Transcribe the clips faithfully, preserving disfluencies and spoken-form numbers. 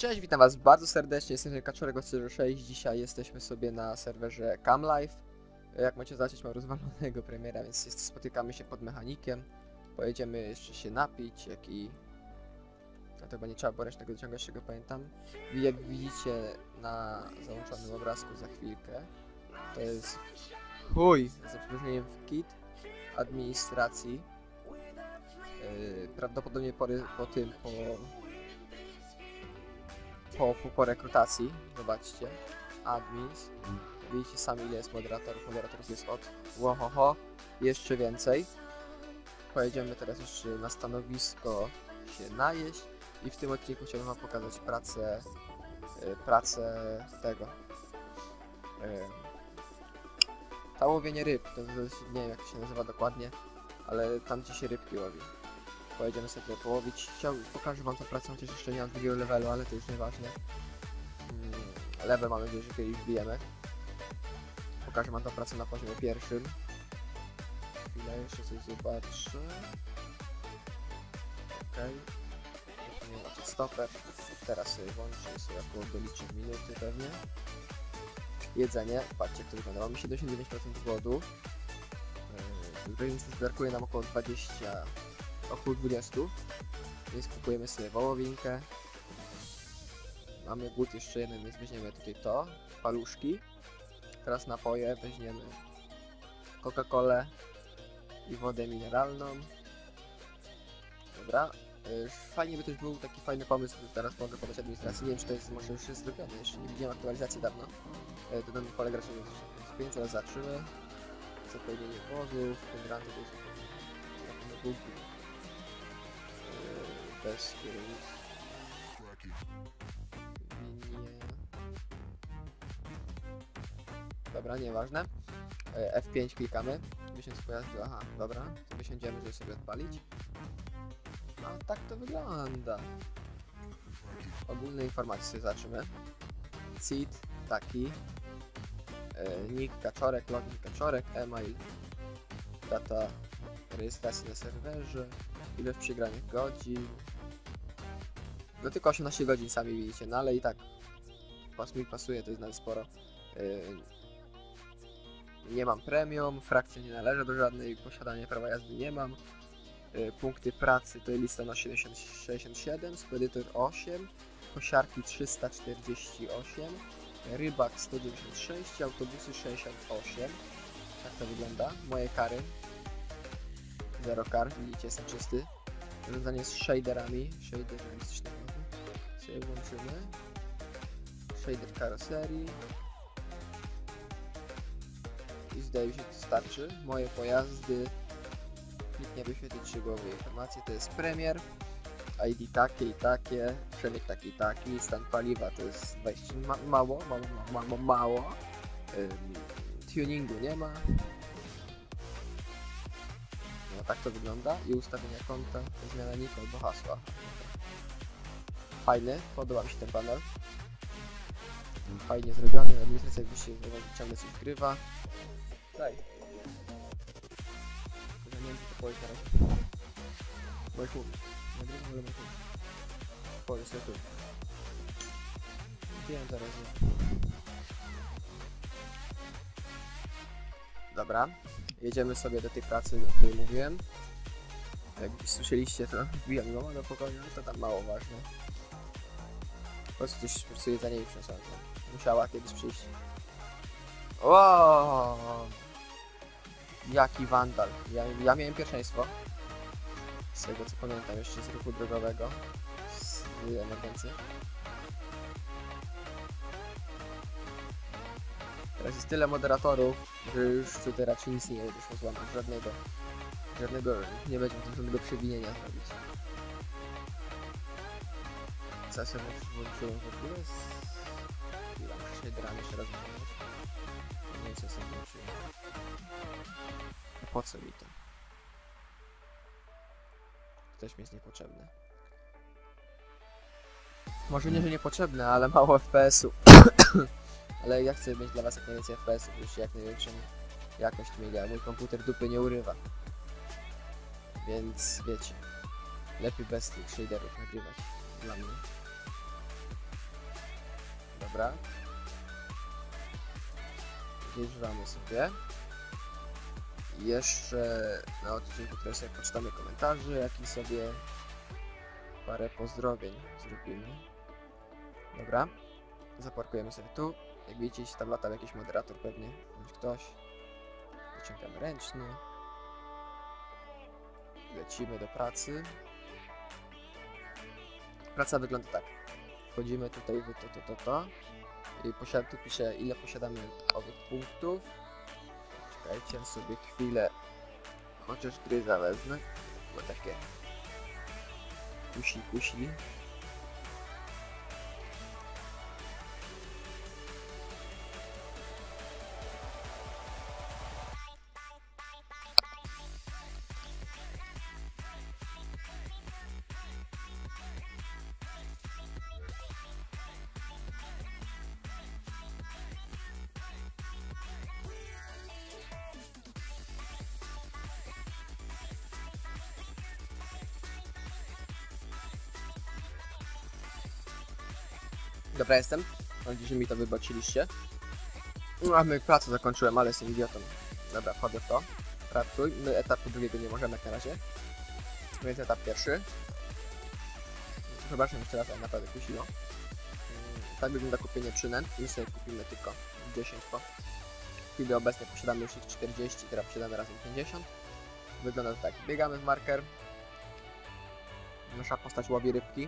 Cześć, witam was bardzo serdecznie, jestem Kaczorek zero sześć. Dzisiaj jesteśmy sobie na serwerze CamLife. Jak macie zobaczyć, mam rozwalonego premiera, więc jest, spotykamy się pod mechanikiem. Pojedziemy jeszcze się napić, jak i... No to chyba nie trzeba było ręcznego dociągać, z czego pamiętam. Jak widzicie na załączonym obrazku za chwilkę, to jest chuj za przeproszeniem w kit administracji. Yy, prawdopodobnie po, po tym, po... Po, po, po rekrutacji, zobaczcie, admins, widzicie sami ile jest moderatorów, moderatorów jest od łohoho, jeszcze więcej. Pojedziemy teraz jeszcze na stanowisko się najeść i w tym odcinku chciałbym wam pokazać pracę, yy, pracę tego, yy, ta łowienie ryb, to, to nie wiem jak to się nazywa dokładnie, ale tam gdzie się rybki łowi. Pojedziemy sobie tutaj połowić. Chciałbym, pokażę wam tę pracę, chociaż jeszcze nie mam drugiego levelu, ale to już nieważne. Hmm, level mamy nadzieję, że kiedyś wbijemy. Pokażę wam tę pracę na poziomie pierwszym. Chwilę, jeszcze coś zobaczę. Okej. Okay. Nie macie stoper. Teraz sobie włączę, sobie około doliczę minuty pewnie. Jedzenie. Patrzcie, jak to wygląda. Mamy siedemdziesiąt dziewięć procent głodu. Yy, więc brakuje nam około dwadzieścia, około dwadzieścia, więc kupujemy sobie wołowinkę. Mamy głód jeszcze jeden, więc weźmiemy tutaj to, paluszki. Teraz napoje, weźmiemy Coca-Colę i wodę mineralną. Dobra, fajnie by też był taki fajny pomysł, który teraz mogę podać administracji. Nie wiem, czy to jest może już jest zrobione, jeszcze nie widziałem aktualizacji dawno. Dodamy pole graczowe z pięć, teraz zaczynamy. Zapełnienie wozów, hydranty, to jest na pewno bez kierownicy. Dobra, nieważne. F pięć klikamy. Wysiąść z pojazdu, aha, dobra. To wysiądziemy, żeby sobie odpalić. A tak to wygląda. Ogólne informacje sobie zobaczymy. Seed, taki. Nick Kaczorek, login Kaczorek, email, data rejestracji na serwerze, ilość przegranych godzin. No tylko osiemnaście godzin sami widzicie, no ale i tak pas mi pasuje, to jest nawet sporo. Yy, nie mam premium, frakcja nie należy do żadnej, posiadanie prawa jazdy nie mam. Yy, punkty pracy to lista na siedemdziesiąt sześćdziesiąt siedem, spedytor osiem, kosiarki trzysta czterdzieści osiem, rybak sto dziewięćdziesiąt sześć, autobusy sześćdziesiąt osiem. Tak to wygląda. Moje kary. Zero kar, widzicie, jestem czysty. Zarządzanie z shaderami. Shader realistycznego. Sobie włączymy. Shader karoserii. I zdaje mi się, to starczy. Moje pojazdy. Kliknie wyświetlić trzy głowy informacje. To jest premier. I D takie i takie. Przebieg taki i taki. Stan paliwa to jest dwadzieścia ma mało, mało, mało, mało. Ym, tuningu nie ma. No tak to wygląda. I ustawienia konta to zmiana nika albo hasła. Fajny, podoba mi się ten panel. Fajnie zrobiony, administracja jakby się ciągle coś wgrywa. Daj. Tylko nie wiem, co to powiedzieć na razie. Możesz mówić. Nagrywam, ale możesz mówić. Powiedz sobie tu. Wiem zaraz. Dobra. Jedziemy sobie do tej pracy, o której mówiłem. Jak słyszeliście, to wbijam go do pokoju, to tam mało ważne. Po prostu coś po prostu jedzenie i przesadzę. Musiała kiedyś przyjść. O! Jaki wandal. Ja, ja miałem pierwszeństwo. Z tego co pamiętam jeszcze z ruchu drogowego. Z emergencji. Teraz jest tyle moderatorów, że już tutaj raczej nic nie wyszło złamać. Żadnego. Żadnego. Nie będzie żadnego przewinienia zrobić. Co sobie włączyłem w ogóle? Chwila, muszę shaderami jeszcze raz wyciągnąć. Nie wiem co sobie włączyłem. A po co mi to? Ktoś mi jest niepotrzebny. Może nie, że niepotrzebne, ale mało F P S u. Ale ja chcę mieć dla was jak najwięcej F P S ów, żebyście jak największą jakość mieli, a mój komputer dupy nie urywa. Więc wiecie, lepiej bez tych shaderów nagrywać dla mnie. Dobra. Wjeżdżamy sobie. I jeszcze na odcinku teraz sobie poczytamy komentarzy, jak i sobie parę pozdrowień zrobimy. Dobra. Zaparkujemy sobie tu. Jak widzicie, tam latał jakiś moderator pewnie, bądź ktoś. Wyciągamy ręczny. Lecimy do pracy. Praca wygląda tak. Wchodzimy tutaj w to, to, to, to. I posiad tu pisze, ile posiadamy owych punktów. Czekajcie sobie chwilę. Chociaż gry zależne. Bo takie kusi, kusi. Dobra, jestem. Mam nadzieję, że mi to wybaczyliście. No, a my pracę zakończyłem, ale jestem idiotą. Dobra, wchodzę w to. Pracuj. My etapu drugiego nie możemy jak na razie. Więc etap pierwszy. Przepraszam jeszcze raz, ale naprawdę kusiło. Tak wygląda kupienie przynęt. My sobie kupimy tylko dziesięć po. W chwili obecnej posiadamy już ich czterdzieści, teraz posiadamy razem pięćdziesiąt. Wygląda to tak. Biegamy w marker. Nasza postać łowi rybki.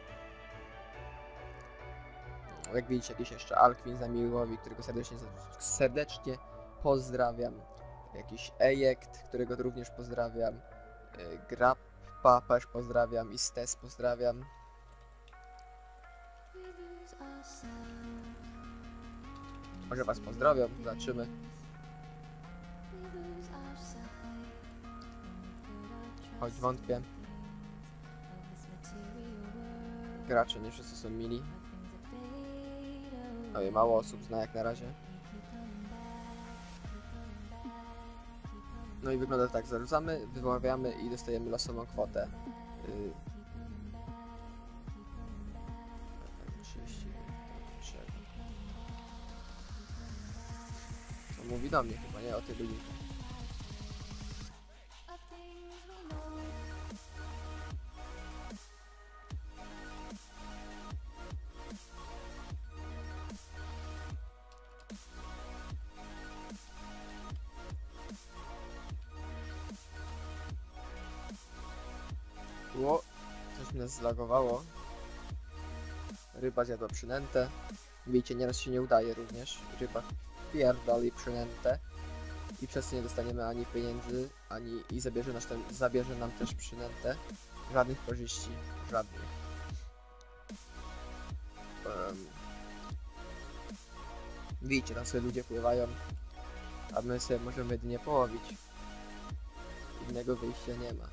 Jak widzicie, jakiś jeszcze Alkwin z nami łowi, którego serdecznie, serdecznie pozdrawiam. Jakiś Ejekt, którego również pozdrawiam. Grappa też pozdrawiam i Stes pozdrawiam. Może was pozdrowią, zobaczymy. Choć wątpię. Gracze nie wszyscy są mili. No i mało osób zna jak na razie. No i wygląda tak, zarzucamy, wyławiamy i dostajemy losową kwotę. Yy. trzydzieści. To mówi do mnie chyba, nie o tej ludzi. Ło, coś mnie zlagowało. Ryba zjadła przynętę. Widzicie, nieraz się nie udaje również. Ryba pierdoli przynętę. I przez to nie dostaniemy ani pieniędzy, ani i zabierze, nasz ten, zabierze nam też przynętę. Żadnych korzyści, żadnych. Um. Widzicie, tam sobie ludzie pływają, a my sobie możemy jedynie połowić. Innego wyjścia nie ma.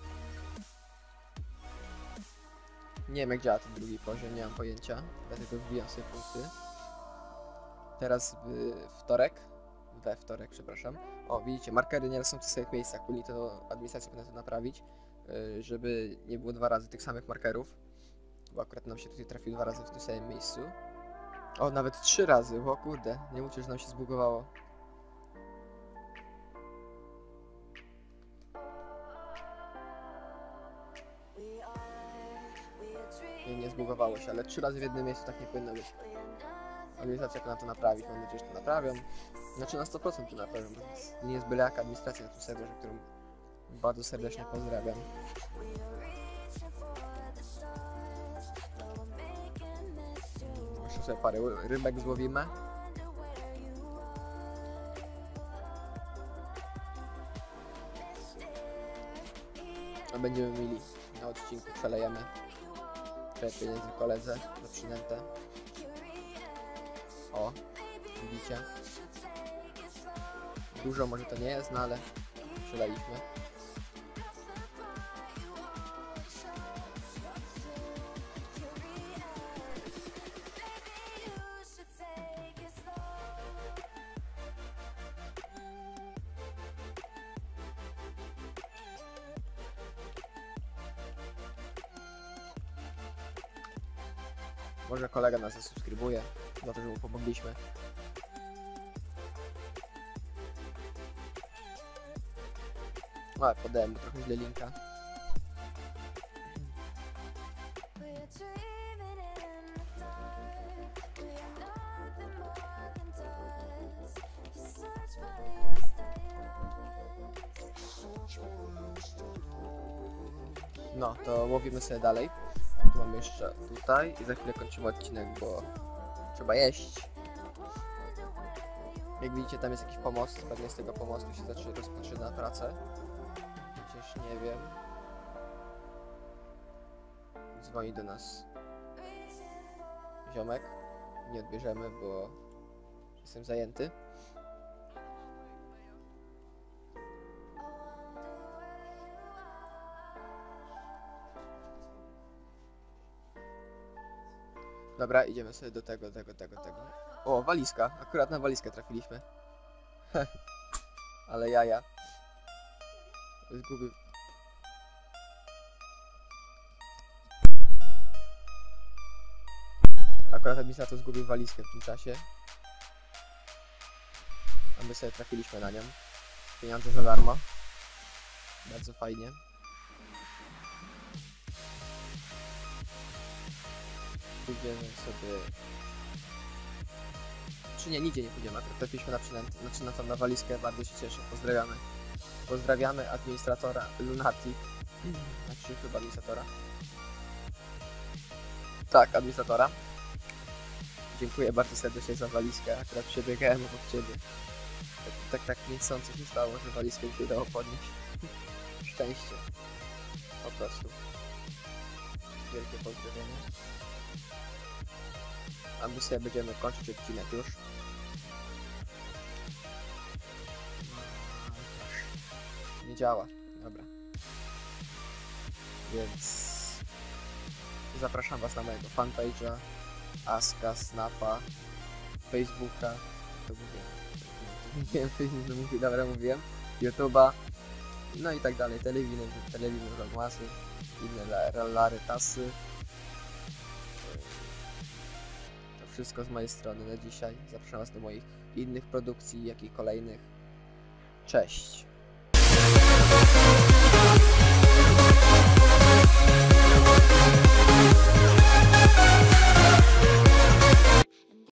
Nie wiem jak działa ten drugi poziom, nie mam pojęcia, dlatego wbijam sobie punkty. Teraz w wtorek, we wtorek, przepraszam. O, widzicie, markery nieraz są w tych samych miejscach, powinni to administracja powinna to naprawić, żeby nie było dwa razy tych samych markerów. Bo akurat nam się tutaj trafił dwa razy w tym samym miejscu. O, nawet trzy razy, o kurde, nie mówcie, że nam się zbugowało. Nie, nie zbugowało się, ale trzy razy w jednym miejscu tak nie powinno być. Administracja powinna to naprawić, mam nadzieję, że to naprawią. Znaczy na sto procent to naprawią, bo to nie jest byle jaka administracja na tym serwerze, którą bardzo serdecznie pozdrawiam. Jeszcze sobie parę rybek złowimy. A będziemy mieli na odcinku, przelejemy trochę pieniędzy koledze za przynętę. O, widzicie? Dużo może to nie jest, no ale przelaliśmy. Może kolega nas zasubskrybuje. za to, że mu pomogliśmy. Ale podałem mu trochę źle linka. No, to łowimy sobie dalej. Tu mamy jeszcze tutaj i za chwilę kończymy odcinek, bo trzeba jeść. Jak widzicie, tam jest jakiś pomost, pewnie z tego pomostu się zacznie rozpoczyna praca. Chociaż nie wiem. Dzwoni do nas ziomek. Nie odbierzemy, bo jestem zajęty. Dobra, idziemy sobie do tego, tego, tego, tego. O, walizka. Akurat na walizkę trafiliśmy. Ale jaja. Zgubił. Akurat administrator zgubił walizkę w tym czasie. A my sobie trafiliśmy na nią. Pieniądze za darmo. Bardzo fajnie. Pójdziemy sobie... Czy nie, nigdzie nie pójdziemy, akurat trafiliśmy na przynętę, znaczy na tą na walizkę, bardzo się cieszę, pozdrawiamy. Pozdrawiamy administratora Lunatic, znaczy chyba administratora. Tak, administratora. Dziękuję bardzo serdecznie za walizkę, akurat przebiegałem obok ciebie. Tak, tak, tak niechcąco się stało, że walizkę się udało podnieść. Szczęście. Po prostu. Wielkie pozdrowienie. A my sobie będziemy kończyć odcinek już. Nie działa. Dobra. Więc zapraszam was na mojego fanpage'a, Aska, Snapa, Facebooka. To mówiłem. Nie mówię, dobra, mówiłem. YouTube'a. No i tak dalej. Telewizję, telewizję, vlogmasy, inne rarytasy. Wszystko z mojej strony na dzisiaj. Zapraszam was do moich innych produkcji, jak i kolejnych. Cześć!